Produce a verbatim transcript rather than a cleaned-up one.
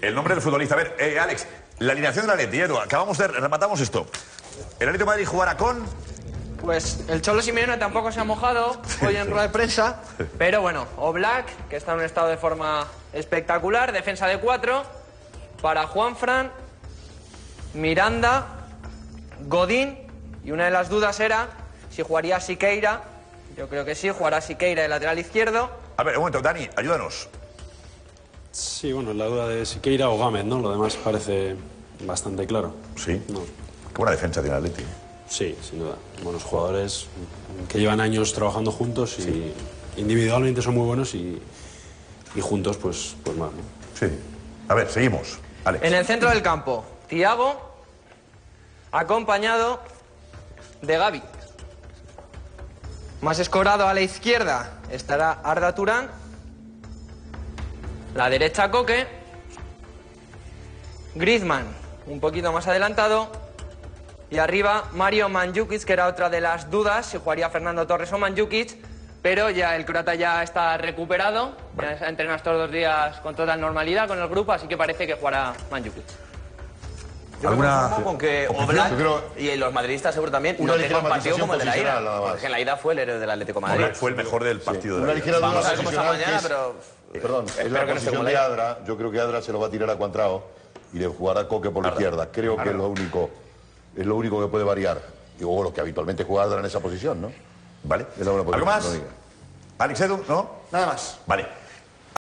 el nombre del futbolista. A ver, eh, Alex, la alineación del Atleti, Edu, acabamos de... rematamos esto. El Atlético de Madrid jugará con... Pues el Cholo Simeone tampoco se ha mojado hoy en rueda de prensa, pero bueno, Oblak, que está en un estado de forma espectacular, defensa de cuatro, para Juanfran, Miranda, Godín, y una de las dudas era si jugaría Siqueira. Yo creo que sí, jugará Siqueira de lateral izquierdo. A ver, un momento, Dani, ayúdanos. Sí, bueno, la duda de Siqueira o Gámez, ¿no? Lo demás parece bastante claro. Sí. No. Qué buena defensa tiene el Atleti. Sí, sin duda. Buenos jugadores que llevan años trabajando juntos y sí. individualmente son muy buenos y, y juntos, pues, pues más, ¿no? Sí. A ver, seguimos. Alex. En el centro del campo, Thiago, acompañado de Gavi. Más escorado a la izquierda estará Arda Turán. La derecha, Coque. Griezmann, un poquito más adelantado. Y arriba, Mario Mandžukić, que era otra de las dudas, si jugaría Fernando Torres o Mandžukić, pero ya el croata ya está recuperado, ya ha entrenado estos dos días con total normalidad con el grupo, así que parece que jugará Mandžukić. Yo ¿Alguna me con que Oblak y los madridistas seguro también no tengan un partido como el de la ida, porque en la ida fue el héroe del Atlético de Madrid. Oblak fue el mejor del partido sí. de la Ligera ida. Vamos a ver cómo está mañana, es, pero... Perdón, es la posición de Adra. Yo creo que Adra se lo va a tirar a Cuantrao y le jugará Coque por la Arda. izquierda. Creo Arda. que es lo único... Es lo único que puede variar. Digo, lo que habitualmente juega Adra en esa posición, ¿no? Vale. Es la buena ¿Algo más? Alex, Edu, ¿no? Nada más. Vale.